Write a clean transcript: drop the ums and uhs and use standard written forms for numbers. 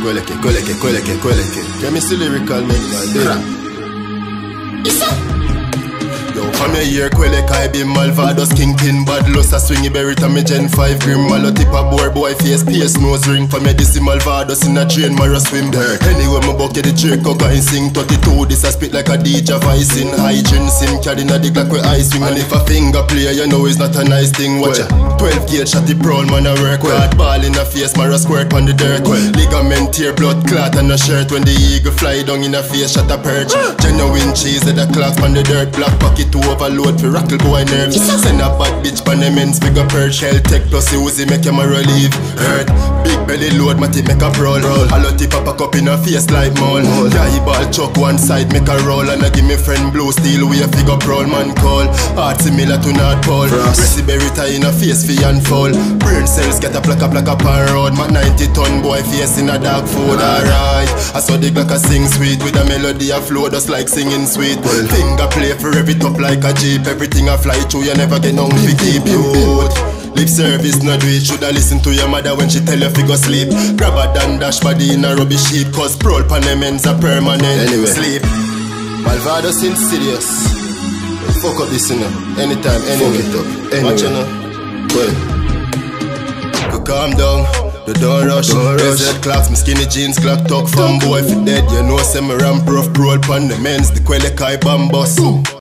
Kweleke. Can me still lyrical man, yo, from your year, Kweleke, I be Malvados, Kingpin, bad loss, a swingy berry, to me Gen 5, grim, malo tip a boy, face, nose ring, from me this Malvados, in a drain, Mara swim there. Anyway, my bucket, the Draco, guy sing 32, this I spit like a DJ voice in hygiene, sim, carrying a dick like where I swing, and if a finger play, you know it's not a nice thing, watch ya. 12 gauge shot the prowl, man, I work hard, ball in a face, Mara squirt on the dirt, ligament tear, blood clot and a shirt, when the eagle fly down in a face, shot a perch, genuine cheese, at the clock on the dirt, black pocket to overload for rackle boy nerves. Send a bad bitch pan the men's figure perch. Hell tech plus the Uzi make him a relieve. Hurt, big belly load, matty make a roll. Hello tip a pack up in a face like mole. Guy ball chuck one side make a roll. And I give me friend blue steel we a figure roll man call. Heart similar to North Pole. Recipe berry tie in a face for unfold. Brain cells get a plack up on road. Mat 90 ton boy face in a dog food. Alright, I saw the like a sing sweet with a melody a flow just like singing sweet. Finger play for every top like a jeep, everything I fly through, you never get none to keep you out. Lip service no do it, shoulda listen to your mother when she tell you fi go sleep. Grab a dan dash body in a rubbish heap, cause prowl pan them ends a permanent sleep. Malvados insidious. Fuck up this, you know. Anytime, anywhere. Watch you know. Well, calm down. The door rush, red clocks, my skinny jeans clock talk from boy fi dead. You know say me ramp rough roll pan the men's, the Kweleke bomb bus.